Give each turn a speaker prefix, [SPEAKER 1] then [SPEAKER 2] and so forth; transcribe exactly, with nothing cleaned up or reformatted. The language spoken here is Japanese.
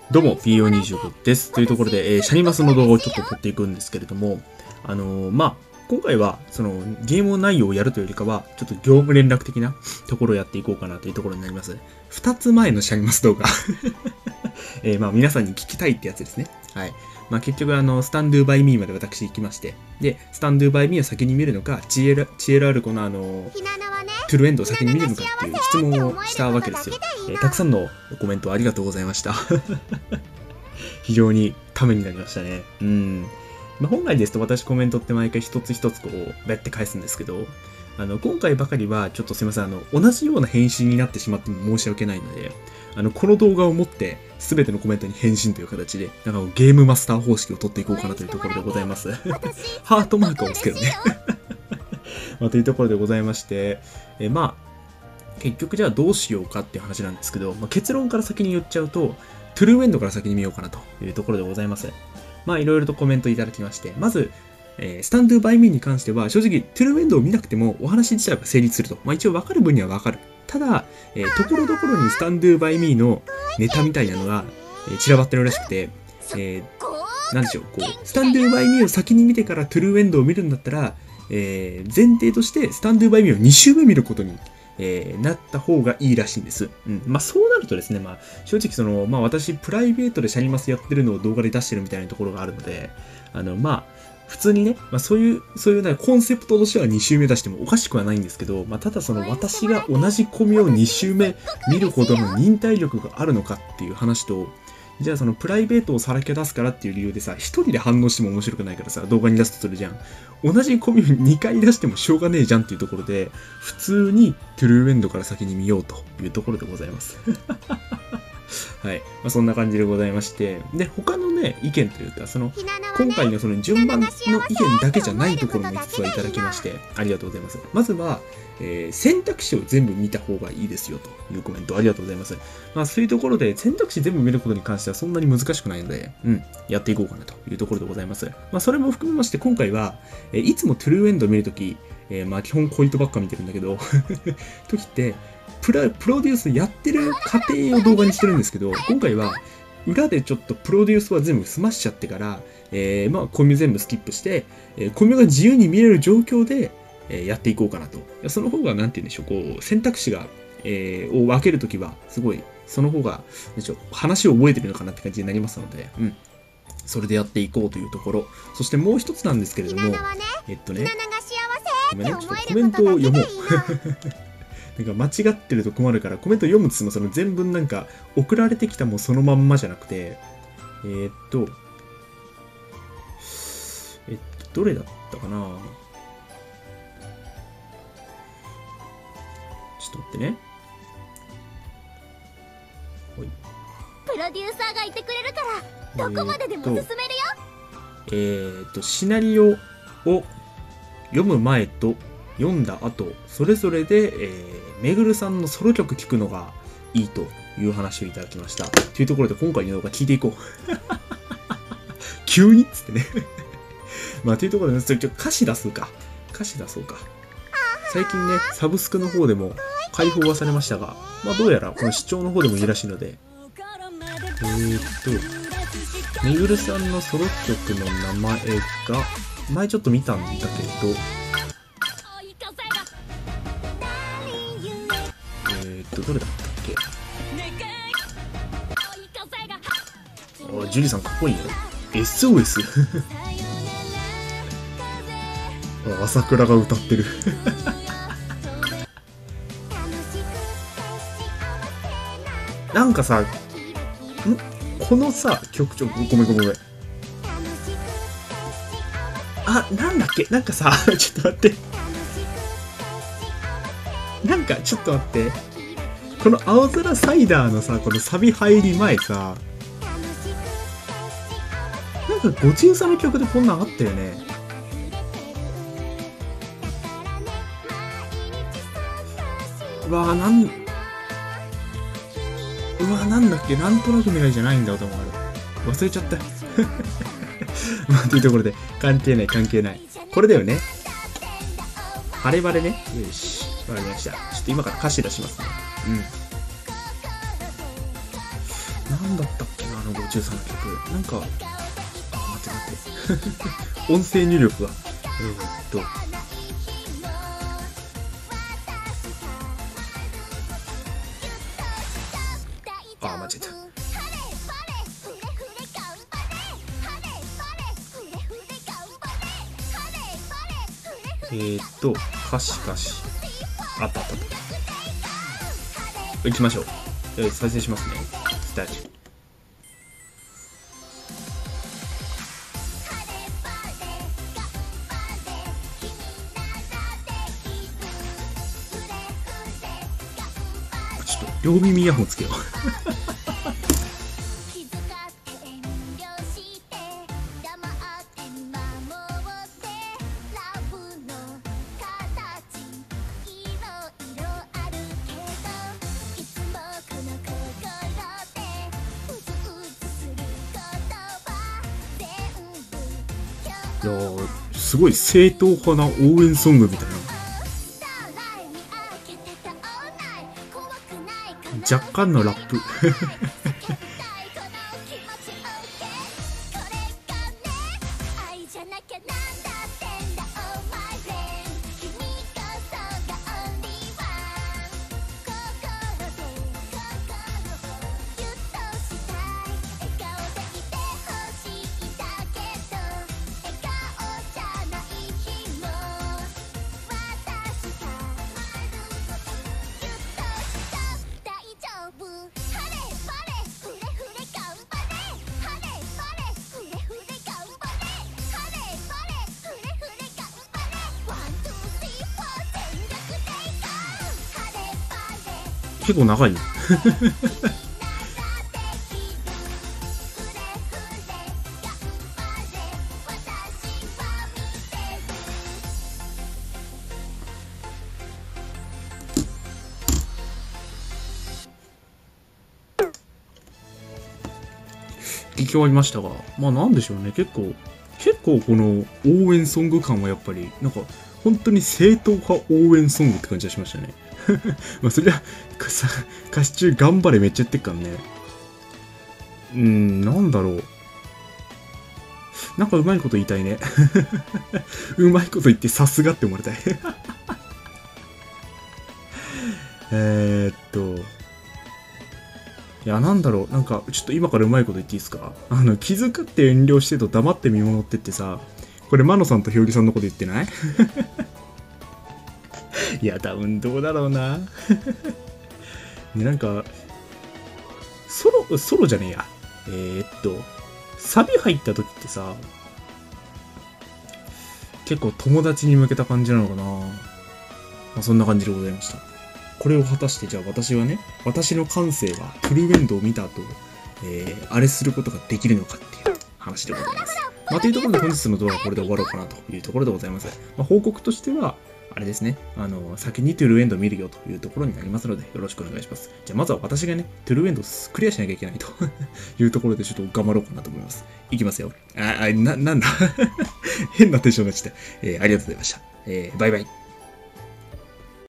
[SPEAKER 1] どうも ピーオーにじゅうご です。というところで、えー、シャニマスの動画をちょっと撮っていくんですけれども、あのー、まあ、今回は、その、ゲーム内容をやるというよりかは、ちょっと業務連絡的なところをやっていこうかなというところになります。二つ前のシャニマス動画。えー、まあ、皆さんに聞きたいってやつですね。はい。まあ、結局、あの、スタンドゥーバイミーまで私行きまして、で、スタンドゥーバイミーを先に見るのか、チエル、チエルアルコのあの、トゥルエンドを先に見るのかっていう質問をしたわけですよ。えー、たくさんのコメントありがとうございました。非常にためになりましたね。うん。まあ、本来ですと私コメントって毎回一つ一つこう、べって返すんですけど、あの、今回ばかりはちょっとすいません、あの、同じような返信になってしまっても申し訳ないので、あの、この動画をもって全てのコメントに返信という形で、なんかゲームマスター方式を取っていこうかなというところでございます。ハートマークを押すけどね。まあ、というところでございまして、えまあ、結局じゃあどうしようかっていう話なんですけど、まあ、結論から先に言っちゃうと、トゥルーエンドから先に見ようかなというところでございます。まあいろいろとコメントいただきまして、まず、えー、スタンドゥーバイミーに関しては正直トゥルーエンドを見なくてもお話自体は成立すると。まあ一応分かる分には分かる。ただ、えー、ところどころにスタンドゥーバイミーのネタみたいなのが、えー、散らばってるらしくて、えー、なんでしょう、こう、スタンドゥーバイミーを先に見てからトゥルーエンドを見るんだったら、えー、前提としてスタンドゥーバイミーをに周目見ることにえー、なった方がいいらしいんです。うん。まあそうなるとですね、まあ正直その、まあ私プライベートでシャニマスやってるのを動画で出してるみたいなところがあるので、あのまあ普通にね、まあそういう、そういうなコンセプトとしてはに周目出してもおかしくはないんですけど、まあただその私が同じコミをに周目見るほどの忍耐力があるのかっていう話と、じゃあそのプライベートをさらけ出すからっていう理由でさ、一人で反応しても面白くないからさ、動画に出すとするじゃん。同じコミュにかい出してもしょうがねえじゃんっていうところで、普通にトゥルーエンドから先に見ようというところでございます。はい。まあ、そんな感じでございまして。で、他のね、意見というか、その、今回のその順番の意見だけじゃないところもいつつはいただきまして、ありがとうございます。まずは、えー、選択肢を全部見た方がいいですよというコメントありがとうございます。まあそういうところで選択肢全部見ることに関してはそんなに難しくないので、うん、やっていこうかなというところでございます。まあそれも含めまして今回は、えー、いつもトゥルーエンドを見るとき、えー、まあ基本コイトばっか見てるんだけど、時ってプラ、プロデュースやってる過程を動画にしてるんですけど、今回は裏でちょっとプロデュースは全部済ましちゃってから、えー、まあコミュ全部スキップして、えー、コミュが自由に見れる状況で、えー、やっていこうかなと。その方が、なんて言うんでしょう、こう、選択肢が、えー、を分けるときは、すごい、その方が、でしょう、話を覚えてるのかなって感じになりますので、うん。それでやっていこうというところ。そしてもう一つなんですけれども、えっとね、ごめんね、ちょっとコメントを読もう。なんか間違ってると困るから、コメント読むっつっても、その全文なんか、送られてきたもんそのまんまじゃなくて、えー、っと、えっと、どれだったかな？ちょっと待ってね。ほい。
[SPEAKER 2] プロデューサーがいてくれるからどこまででも進めるよ。
[SPEAKER 1] えー、っとシナリオを読む前と読んだ後それぞれで、えー、めぐるさんのソロ曲聴くのがいいという話をいただきました。というところで今回の動画聞いていこう。急にっつってね。まあというところで、ね、ちょっと歌詞出すか。歌詞出そうか。最近ね、サブスクの方でも開放はされましたが、まあどうやらこの視聴の方でもいいらしいので、えーっと、めぐるさんのソロ曲の名前が、前ちょっと見たんだけど、えーっと、どれだったっけ？あ、ジュリさんかっこいいよ。エスオーエス？ 朝倉が歌ってる。なんかさ、んこのさ、曲調、ごめんごめんごめん。あ、なんだっけなんかさ、ちょっと待って。なんか、ちょっと待って。この青空サイダーのさ、このサビ入り前さ、なんかごちうさの曲でこんなんあったよね。うわぁ、なん、うわぁ、なんだっけ、なんとなく未来じゃないんだと思う。忘れちゃった。まあ、というところで、関係ない、関係ない。これだよね。晴れ晴れね。よし。わかりました。ちょっと今から歌詞出しますね。うん。なんだったっけな、なのご中さんの曲。なんか、あ、待って待って。音声入力が。えー、っと。あ、間違えた。えー、っと、歌詞歌詞。あったあったあった。行きましょう。えー、再生しますね。スタート。ちょっと両耳イヤホンつけよう。いやー、すごい正統派な応援ソングみたいな。若干のラップ。結構長いね。聞き終わりましたが、まあなんでしょうね、結構、結構この応援ソング感はやっぱり、なんか、本当に正統派応援ソングって感じがしましたね。まあそりゃ、歌詞中頑張れめっちゃ言ってっからね。うーん、なんだろう。なんかうまいこと言いたいね。うまいこと言ってさすがって思われたい。えーっと。いや、なんだろう。なんか、ちょっと今からうまいこと言っていいですか？あの、気遣って遠慮してと黙って見守ってってさ、これ、マノさんとひよりさんのこと言ってない？いや、多分どうだろうな。ね、なんか、ソロ、ソロじゃねえや。えー、っと、サビ入った時ってさ、結構友達に向けた感じなのかな。まあ、そんな感じでございました。これを果たして、じゃあ私はね、私の感性はトゥルーエンドを見た後、えー、あれすることができるのかっていう話でございます。まあ、というところで本日の動画はこれで終わろうかなというところでございます。まあ、報告としては、あれですね、あの、先にトゥルーエンドを見るよというところになりますので、よろしくお願いします。じゃあまずは私がね、トゥルーエンドをクリアしなきゃいけないというところでちょっと頑張ろうかなと思います。いきますよ。あ、あな、なんだ。変なテンションがして、えー、ありがとうございました。えー、バイバイ。